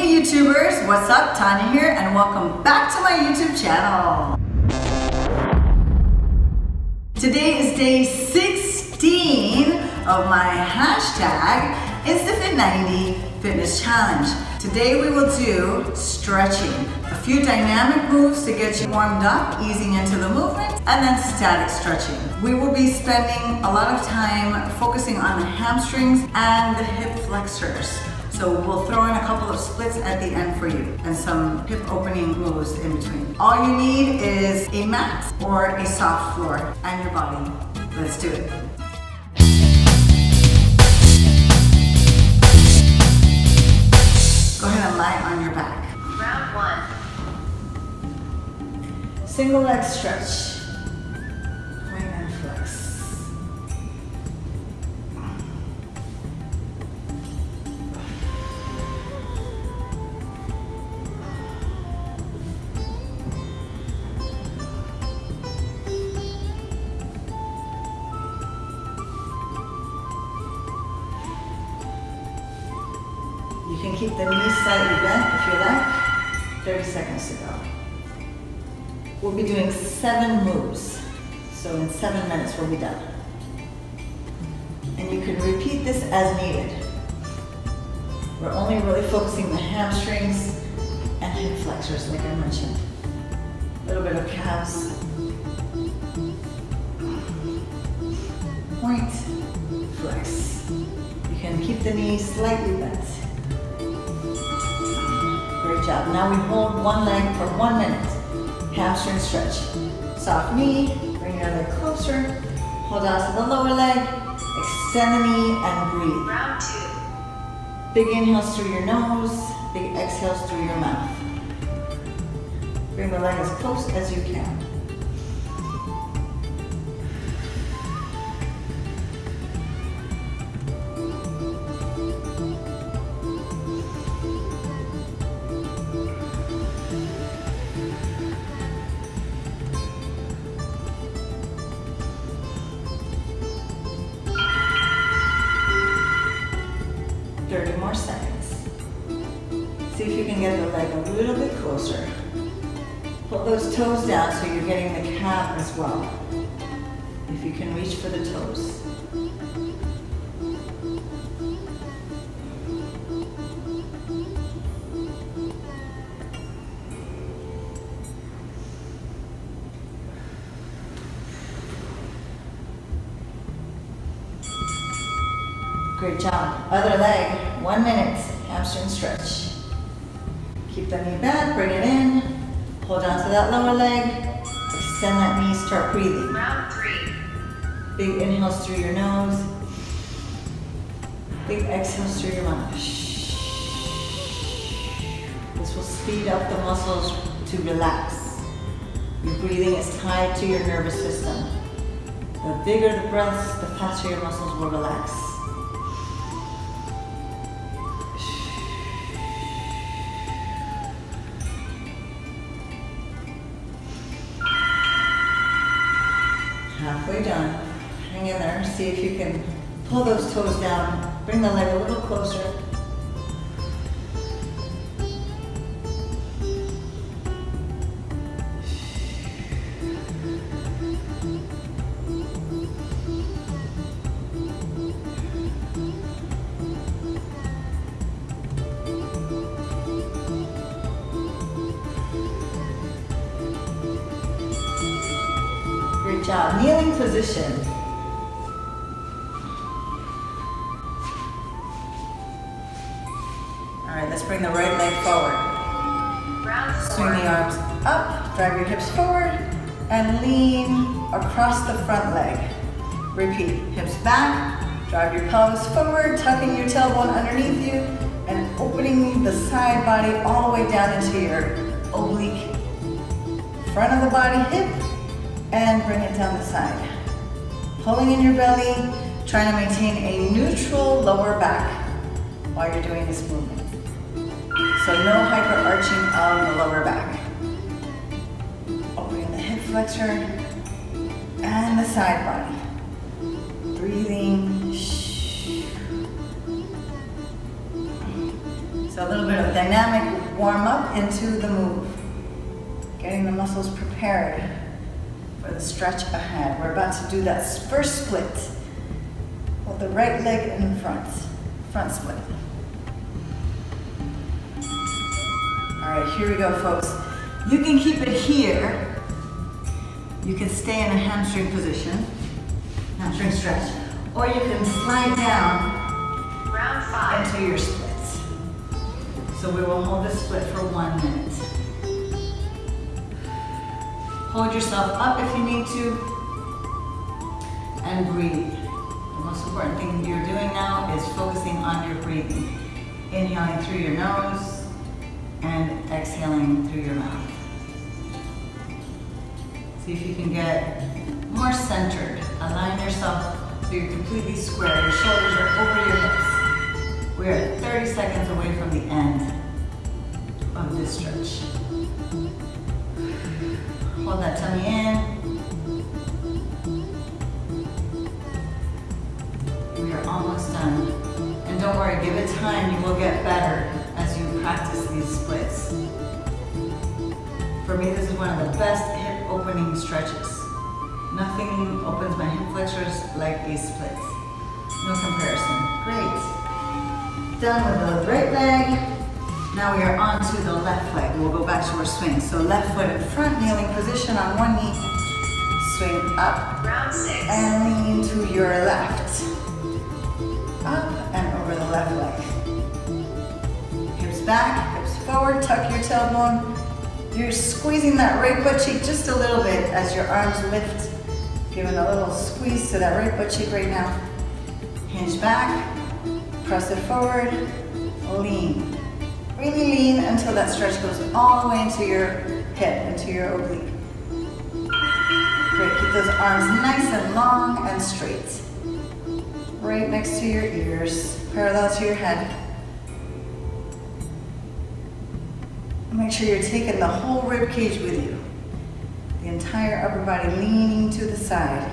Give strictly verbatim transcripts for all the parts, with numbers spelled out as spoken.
Hey YouTubers, what's up? Tania here and welcome back to my YouTube channel. Today is day sixteen of my hashtag InstaFit ninety Fitness Challenge. Today we will do stretching, a few dynamic moves to get you warmed up, easing into the movement, and then static stretching. We will be spending a lot of time focusing on the hamstrings and the hip flexors. So we'll throw in a couple of splits at the end for you and some hip opening moves in between. All you need is a mat or a soft floor and your body. Let's do it. Go ahead and lie on your back. Round one. Single leg stretch. Point and flex. You can keep the knees slightly bent if you like. thirty seconds to go. We'll be doing seven moves. So in seven minutes we'll be done. And you can repeat this as needed. We're only really focusing the hamstrings and hip flexors like I mentioned. A little bit of calves. Point, flex. You can keep the knees slightly bent. Great job. Now we hold one leg for one minute. Hamstring stretch. Soft knee, bring your leg closer. Hold on to the lower leg. Extend the knee and breathe. Round two. Big inhales through your nose, big exhales through your mouth. Bring the leg as close as you can. thirty more seconds. See if you can get the leg a little bit closer. Pull those toes down so you're getting the calf as well. If you can reach for the toes. Great job. Other leg, one minute, hamstring stretch. Keep the knee bent, bring it in. Hold on to that lower leg. Extend that knee, start breathing. Round three. Big inhales through your nose. Big exhales through your mouth. This will speed up the muscles to relax. Your breathing is tied to your nervous system. The bigger the breaths, the faster your muscles will relax. Halfway done. Hang in there. See if you can pull those toes down. Bring the leg a little closer. Great job. Kneeling position. All right, let's bring the right leg forward. Round Swing four. the arms up, drive your hips forward, and lean across the front leg. Repeat, hips back, drive your pelvis forward, tucking your tailbone underneath you, and opening the side body all the way down into your oblique. Front of the body, hip, and bring it down the side. Pulling in your belly, trying to maintain a neutral lower back while you're doing this movement. So no hyper-arching of the lower back. Opening the hip flexor and the side body. Breathing. So a little bit of dynamic warm up into the move. Getting the muscles prepared for the stretch ahead. We're about to do that first split with the right leg in front, front split. All right, here we go, folks. You can keep it here. You can stay in a hamstring position, hamstring stretch, or you can slide down Round five. into your splits. So we will hold this split for one minute. Hold yourself up if you need to, and breathe. The most important thing you're doing now is focusing on your breathing. Inhaling through your nose and exhaling through your mouth. See if you can get more centered. Align yourself so you're completely square. Your shoulders are over your hips. We are thirty seconds away from the end of this stretch. Hold that tummy in. We are almost done. And don't worry, give it time. You will get better as you practice these splits. For me, this is one of the best hip opening stretches. Nothing opens my hip flexors like these splits. No comparison. Great. Done with the right leg. Now we are on to the left leg. We'll go back to our swing. So left foot in front, kneeling position on one knee. Swing up. Round six. And lean to your left. Up and over the left leg. Hips back, hips forward, tuck your tailbone. You're squeezing that right butt cheek just a little bit as your arms lift. Giving a little squeeze to that right butt cheek right now. Hinge back, press it forward, lean. Really lean until that stretch goes all the way into your hip, into your oblique. Great, keep those arms nice and long and straight. Right next to your ears, parallel to your head. Make sure you're taking the whole rib cage with you. The entire upper body leaning to the side.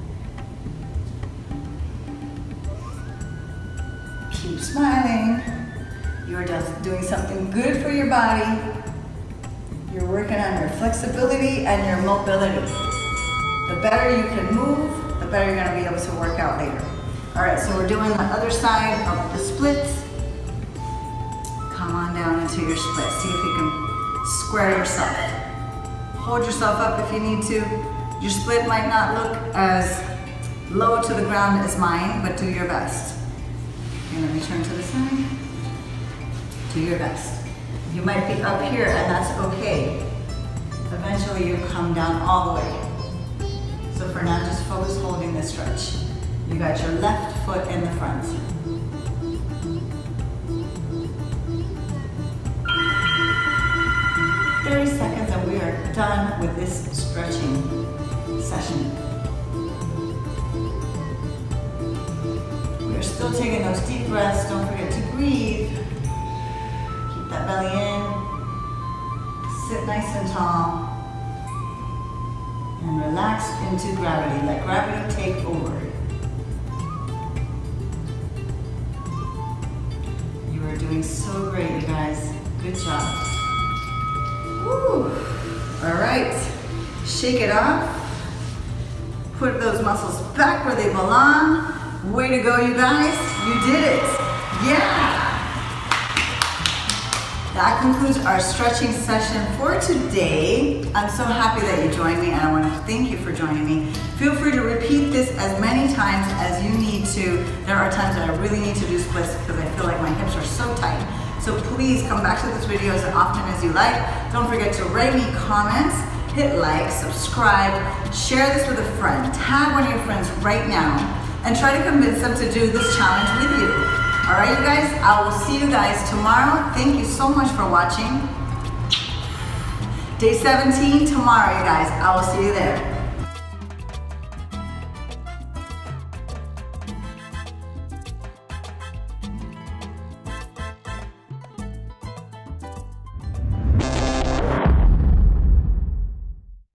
Keep smiling. You're just doing something good for your body. You're working on your flexibility and your mobility. The better you can move, the better you're going to be able to work out later. All right, so we're doing the other side of the splits. Come on down into your split. See if you can square yourself. Hold yourself up if you need to. Your split might not look as low to the ground as mine, but do your best. And let me turn to the side. Do your best. You might be up here and that's okay. Eventually you come down all the way. So for now, just focus holding this stretch. You got your left foot in the front. thirty seconds and we are done with this stretching session. We are still taking those deep breaths. Don't forget to breathe. Keep that belly in. Sit nice and tall. And relax into gravity. Let gravity take over. You are doing so great, you guys. Good job. Woo. All right, shake it off. Put those muscles back where they belong. Way to go, you guys. You did it. Yeah. That concludes our stretching session for today. I'm so happy that you joined me and I want to thank you for joining me. Feel free to repeat this as many times as you need to. There are times that I really need to do splits because I feel like my hips are so tight. So please come back to this video as often as you like. Don't forget to write me comments, hit like, subscribe, share this with a friend, tag one of your friends right now, and try to convince them to do this challenge with you. All right, you guys, I will see you guys tomorrow. Thank you so much for watching. Day seventeen tomorrow, you guys. I will see you there.